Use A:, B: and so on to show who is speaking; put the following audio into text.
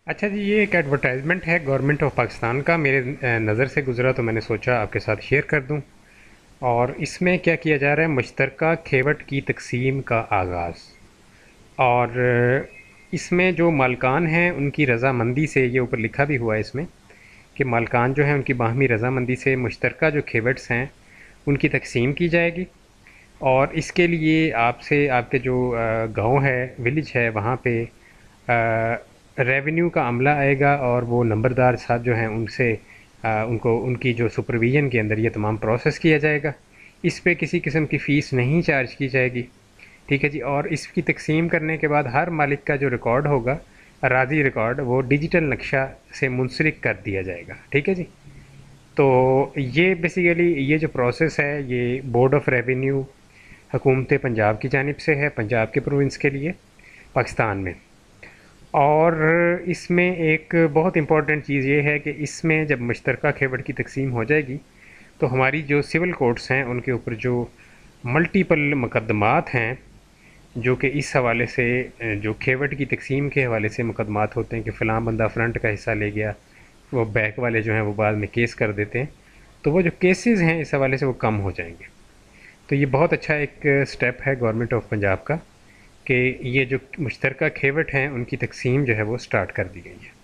A: अच्छा जी, ये एक एडवर्टाइजमेंट है गवर्नमेंट ऑफ पाकिस्तान का, मेरे नज़र से गुज़रा तो मैंने सोचा आपके साथ शेयर कर दूं। और इसमें क्या किया जा रहा है, मुश्तरका खेवट की तकसीम का आगाज़। और इसमें जो मालकान हैं उनकी रज़ामंदी से, ये ऊपर लिखा भी हुआ है इसमें कि मालकान जो हैं उनकी बाहमी रज़ामंदी से मुश्तरका जो खेवट्स हैं उनकी तकसीम की जाएगी। और इसके लिए आपसे आपके जो गांव है, विलेज है, वहाँ पे रेवेन्यू का अमला आएगा और वो नंबरदार साहब जो हैं उनसे उनको उनकी जो सुपरविज़न के अंदर ये तमाम प्रोसेस किया जाएगा। इस पे किसी किस्म की फ़ीस नहीं चार्ज की जाएगी। ठीक है जी। और इसकी तकसीम करने के बाद हर मालिक का जो रिकॉर्ड होगा, अराज़ी रिकॉर्ड, वो डिजिटल नक्शा से मुंसलिक कर दिया जाएगा। ठीक है जी। तो ये बेसिकली ये जो प्रोसेस है ये बोर्ड ऑफ रेवेन्यू हुकूमत पंजाब की जानिब से है, पंजाब के प्रोविंस के लिए पाकिस्तान में। और इसमें एक बहुत इम्पॉर्टेंट चीज़ ये है कि इसमें जब मुश्तरका खेवट की तकसीम हो जाएगी तो हमारी जो सिविल कोर्ट्स हैं उनके ऊपर जो मल्टीपल मुकदमात हैं, जो कि इस हवाले से जो खेवट की तकसीम के हवाले से मुकदमात होते हैं कि फ़लाँ बंदा फ्रंट का हिस्सा ले गया, वो बैक वाले जो हैं वो बाद में केस कर देते हैं, तो वो जो केसेस हैं इस हवाले से वो कम हो जाएंगे। तो ये बहुत अच्छा एक स्टेप है गवर्नमेंट ऑफ पंजाब का कि ये जो मुश्तरका खेवट हैं उनकी तकसीम जो है वो स्टार्ट कर दी गई है।